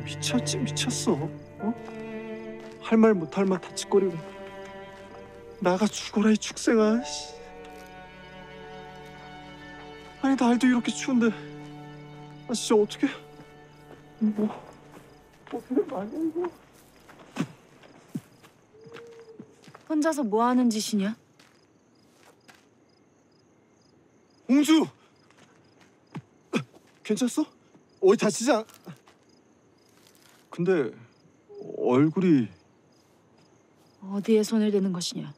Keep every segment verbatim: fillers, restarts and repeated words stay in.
미쳤지 미쳤어. 어? 할 말 못할 말 다치거리고 나가 죽어라 이 축생아. 씨. 아니 날도 이렇게 추운데 아 진짜 어떻게 뭐 어떻게 말이야 이거. 혼자서 뭐 하는 짓이냐? 홍주! 괜찮았어? 어디 다치지 않... 근데 얼굴이... 어디에 손을 대는 것이냐?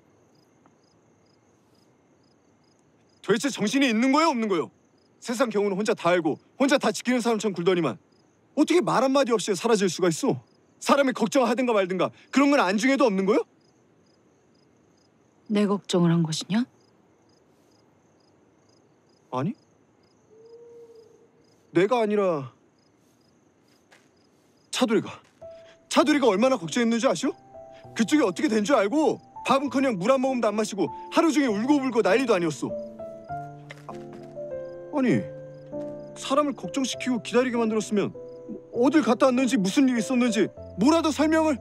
도대체 정신이 있는 거예요 없는 거예요? 세상 경우는 혼자 다 알고 혼자 다 지키는 사람처럼 굴더니만 어떻게 말 한마디 없이 사라질 수가 있어? 사람이 걱정하든가 말든가 그런 건 안중에도 없는 거요? 내 걱정을 한 것이냐? 아니? 내가 아니라 차두리가 차두리가 얼마나 걱정했는지 아시오? 그쪽이 어떻게 된 줄 알고 밥은커녕 물 한 모금도 안 마시고 하루 종일 울고불고 난리도 아니었어. 아, 아니 사람을 걱정시키고 기다리게 만들었으면 어딜 갔다 왔는지 무슨 일이 있었는지 뭐라도 설명을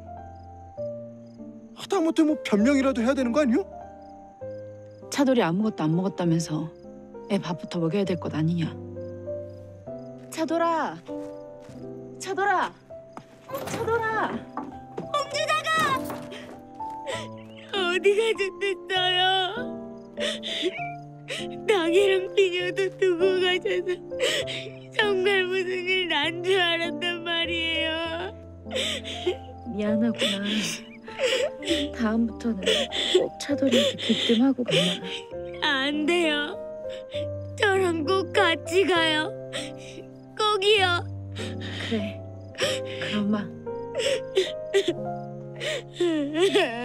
하다못해 뭐 변명이라도 해야 되는 거 아니요? 차돌이 아무것도 안 먹었다면서 애 밥부터 먹여야 될 것 아니냐? 차돌아! 차돌아! 차돌아! 홍주다가! 어디 가셨댔어요? 닭이랑 비녀도 두고 가셔서 정말 무슨 일 난 줄 알았단 말이에요. 미안하구나. 다음부터는 꼭 차돌이한테 귀뜸하고 가라. 안 돼요. 저랑 꼭 같이 가요. 꼭이요. 그래. 그럼 마.